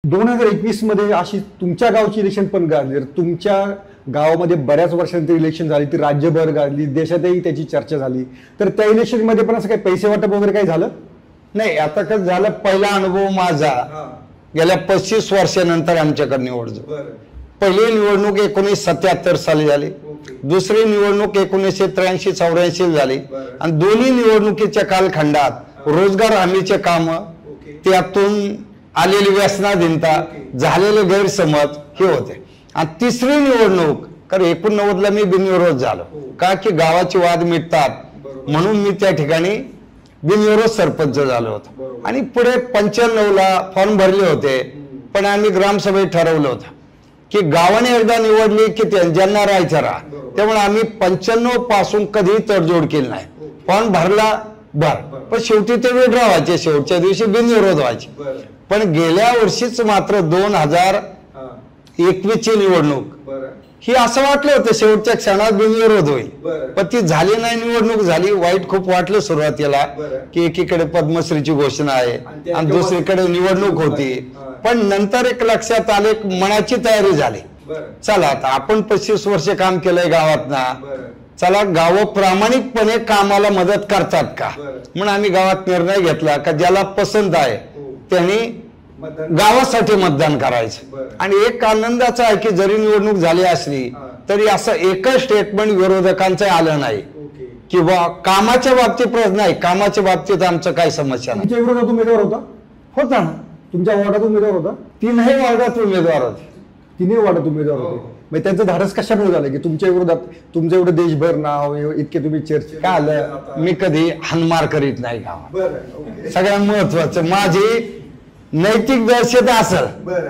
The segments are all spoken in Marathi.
2021 मध्ये अशी तुमच्या गावची इलेक्शन पण गाजली, तुमच्या गावामध्ये बऱ्याच वर्षांनंतर इलेक्शन झाली, ती राज्यभर गाजली, देशातही त्याची चर्चा झाली, तर त्या इलेक्शन मध्ये पण असं काही पैसे वाटप वगैरे काही झालं नाही? आता कसं झालं, पहिला अनुभव माझा गेल्या 35 वर्षानंतर आमच्याकडे निवड झाली. पहिली निवडणूक 1977 साली झाली, दुसरी निवडणूक 1983-84 झाली, आणि दोन्ही निवडणुकीच्या कालखंडात रोजगार हमीचे काम, त्यातून आलेली व्यसनाधीनता, झालेले गैरसमज हे होते. आणि तिसरी निवडणूक कारण 89ला मी बिनविरोध झालो, का की गावाचे वाद मिटतात म्हणून मी त्या ठिकाणी बिनविरोध सरपंच झालो होतो. आणि पुढे 95ला फॉर्म भरले होते, पण आम्ही ग्रामसभेत ठरवलं होतं की गावाने एकदा निवडली की ज्यांना राहायचं राहा, त्यामुळे आम्ही 95 पासून कधीही तडजोड केली नाही. फॉर्म भरला पण शेवटी ते विड्रॉ व्हायचे, शेवटच्या दिवशी बिनविरोध व्हायचे. पण गेल्या वर्षीच मात्र 2021 ची निवडणूक ही असं वाटलं होतं शेवटच्या क्षणात बिनविरोध होईल, पण ती झाली नाही. निवडणूक झाली, वाईट खूप वाटलं सुरुवातीला की एकीकडे पद्मश्रीची घोषणा आहे आणि दुसरीकडे निवडणूक होती. पण नंतर एक लक्षात आले, मनाची तयारी झाली, चला आता आपण 35 वर्ष काम केलंय गावात ना, चला गाव प्रामाणिकपणे कामाला मदत करतात का, म्हणून आम्ही गावात निर्णय घेतला का ज्याला पसंत आहे त्यांनी गावासाठी मतदान करायचं. आणि एक आनंदाचा आहे की जरी निवडणूक झाली असली तरी असं एकच स्टेटमेंट विरोधकांचं आलं नाही किंवा कामाच्या बाबतीत प्रश्न नाही, कामाच्या बाबतीत आमचं काही समस्या नाही. तुमच्या विरोधात उमेदवार होता ना? तुमच्या वॉर्डात उमेदवार होता? 3ही वॉर्डात उमेदवार होते. 3ही वॉर्डात उमेदवार होते. मग त्यांचं धाडस कशामुळे झालं की तुमच्या विरोधात, तुमचं एवढं देशभर नाव, इतके तुम्ही चर्चा? काय आलं, मी कधी हानमार करीत नाही गावात. सगळ्यात महत्वाचं माझी नैतिक दहशत असेल,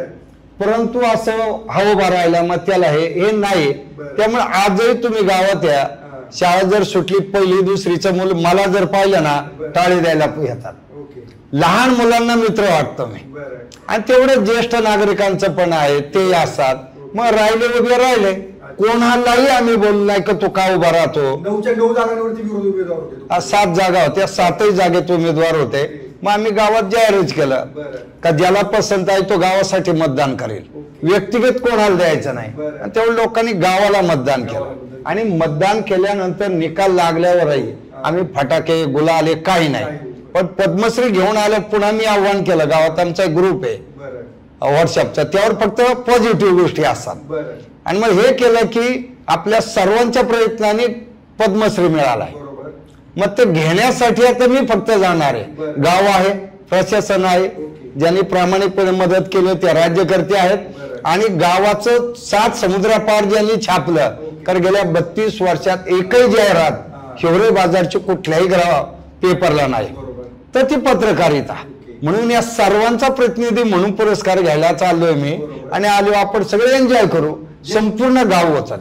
परंतु असं हवं राहिला मग त्याला हे नाही. त्यामुळे आजही तुम्ही गावात या, शाळा जर सुटली पहिली दुसरीचं मुलं मला जर पाहिलं ना टाळी द्यायला येतात. लहान मुलांना मित्र वाटतो मी, आणि तेवढं ज्येष्ठ नागरिकांचं पण आहे, ते असतात. मग राहिले उभे राहिले, कोणालाही आम्ही बोललो नाही की तू का उभा राहतो. 9 जागांवरती उमेदवार होते. 7 जागा होत्या, 7ही जागेत उमेदवार होते. मग आम्ही गावात जाहीरच केलं का ज्याला पसंत आहे तो गावासाठी मतदान करेल, व्यक्तिगत कोणाला द्यायचं नाही. तेवढं लोकांनी गावाला मतदान केलं. आणि मतदान केल्यानंतर निकाल लागल्यावरही आम्ही फटाके गुलाल काही नाही, पण पद्मश्री घेऊन आलं. पुन्हा मी आव्हान केलं, गावात आमचा ग्रुप आहे व्हॉट्सअपचा, त्यावर फक्त पॉझिटिव्ह गोष्टी असतात. आणि मग हे केलं की आपल्या सर्वांच्या प्रयत्नाने पद्मश्री मिळालाय. मग ते घेण्यासाठी आता मी फक्त जाणार आहे. गाव आहे, प्रशासन आहे, ज्यांनी प्रामाणिकपणे मदत केली ते राज्यकर्ते आहेत, आणि गावाचं 7 समुद्रापार ज्यांनी छापलं. कारण गेल्या 32 वर्षात एकही जाहिरात हिवरे बाजारची कुठल्याही पेपरला नाही, तर ती पत्रकारिता. म्हणून या सर्वांचा प्रतिनिधी म्हणून पुरस्कार घ्यायला चाललोय मी, आणि आलो आपण सगळे एन्जॉय करू. संपूर्ण गाव होतं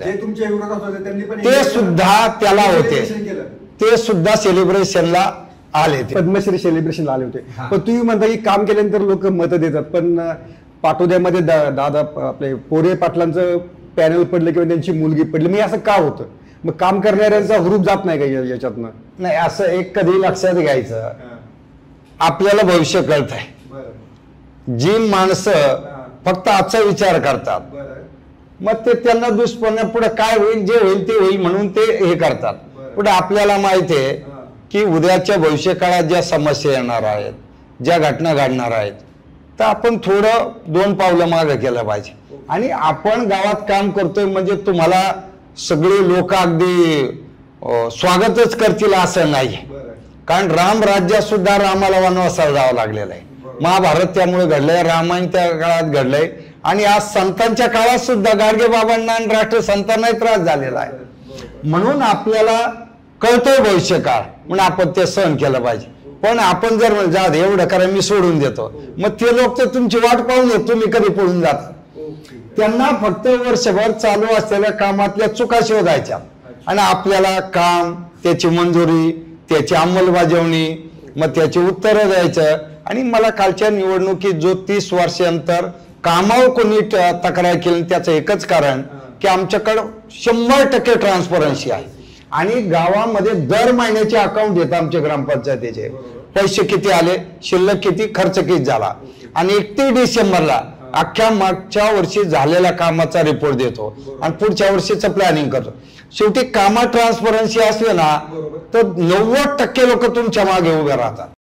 ते सुद्धा त्याला होते, ते सुद्धा सेलिब्रेशनला आले, पद्मश्री सेलिब्रेशनला आले होते. पण तुम्ही म्हणता की काम केल्यानंतर लोक मतं देतात, पण पाटोद्यामध्ये दादा आपले पोरे पाटलांचं पॅनल पडलं किंवा त्यांची मुलगी पडली, मी असं का होतं? मग काम करणाऱ्यांचा हुरूप जात नाही का याच्यातनं? नाही, असं एक कधी लक्षात घ्यायचं, आपल्याला भविष्य कळत आहे. जी माणसं फक्त आजचा विचार करतात, मग ते त्यांना दुष्परिणाम पुढे काय होईल, जे होईल ते होईल म्हणून ते हे करतात. पुढे आपल्याला माहिती आहे की उद्याच्या भविष्य काळात ज्या समस्या येणार आहेत, ज्या घटना घडणार आहेत, तर आपण थोडं 2 पावलं मागे केलं पाहिजे. आणि आपण गावात काम करतोय म्हणजे तुम्हाला सगळे लोक अगदी स्वागतच करतील असं नाही. कारण राम राज्यात सुद्धा रामाला वनवासाला जावं लागलेलं आहे. महाभारत त्यामुळे घडलंय, रामायण त्या काळात घडलंय, आणि आज संतांच्या काळात सुद्धा गाडगे बाबांना आणि राष्ट्रसंतांनाही त्रास झालेला आहे. म्हणून आपल्याला कळतोय भविष्य काळ, म्हणून आपण ते सहन केलं पाहिजे. पण आपण जर जा एवढं करा मी सोडून देतो, मग ते लोक तर तुमची वाट पाहून येत, तुम्ही कधी पळून जाता. त्यांना फक्त वर्षभर चालू असलेल्या कामातल्या चुका शोधायच्या, आणि आपल्याला काम, त्याची मंजुरी, त्याची अंमलबजावणी, मग त्याची उत्तरं द्यायचं. आणि मला कालच्या निवडणुकीत जो 30 वर्षांतर कामावर कोणी तक्रार केली त्याचं एकच कारण की आमच्याकडं 100% ट्रान्सपरन्सी आहे, आणि गावामध्ये दर महिन्याचे अकाउंट येतात आमच्या ग्रामपंचायतीचे. पैसे किती आले, शिल्लक किती, खर्च किती झाला, आणि 31 डिसेंबरला अख्ख्या मागच्या वर्षी झालेल्या कामाचा रिपोर्ट देतो आणि पुढच्या वर्षीचं प्लॅनिंग करतो. शेवटी कामात ट्रान्सपरन्सी असले ना तर 90% लोक तुमच्या मागे उभे राहतात.